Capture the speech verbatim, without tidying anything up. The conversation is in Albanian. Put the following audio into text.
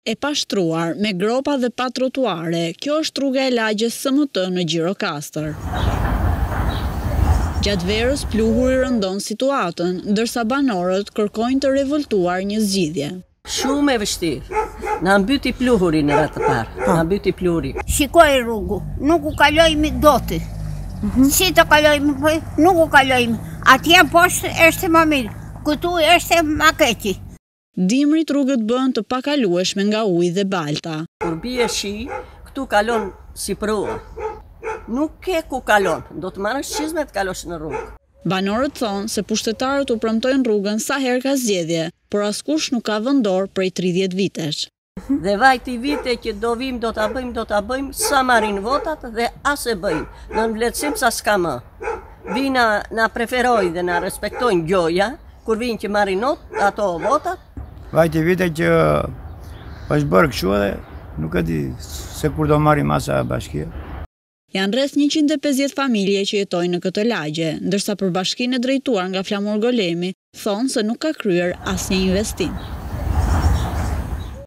e pashtruar me gropa dhe pa trotuare. Kjo është rruga e lagjes S M T në Gjirokastër. Gjatë verës pluhuri rëndon situatën, ndërsa banorët kërkojnë të revoltuar një zgjidhje. Shumë e vështirë. Na mbyti pluhuri në ratë të parë. Na mbyti pluhuri. Shikoj rrugu, nuk u kalojmë doti. Si të kalojmë, nuk u kalojmë. Atje poshtë është më mirë, këtu është maketi. Dimrit rrugët bëhen të pakalueshme nga ujë dhe balta. Kur bie shi, këtu kalon si prua. Nuk ke ku kalon, do të marrësh çizme të kalosh në rrugë. Banorët thonë se pushtetarët u premtojnë rrugën sa herë ka zgjedhje, por askush nuk ka vendor prej tridhjetë vitesh. Dhe vajti vite që do vim, do ta bëjmë, do ta bëjmë, sa marrin votat dhe as e bëjmë. Në vletësim sa s'ka më. Vina na preferojnë dhe na respektojnë gjoja, kur vinë që marrin not, ato votat. Vajti vite që është bërë kështu dhe nuk e di se kur do marrim masa bashkia. Janë rreth njëqind e pesëdhjetë familje që jetojnë në këtë lagje, ndërsa për bashkinë e drejtuar nga Flamur Golemi thonë se nuk ka kryer asnjë investim.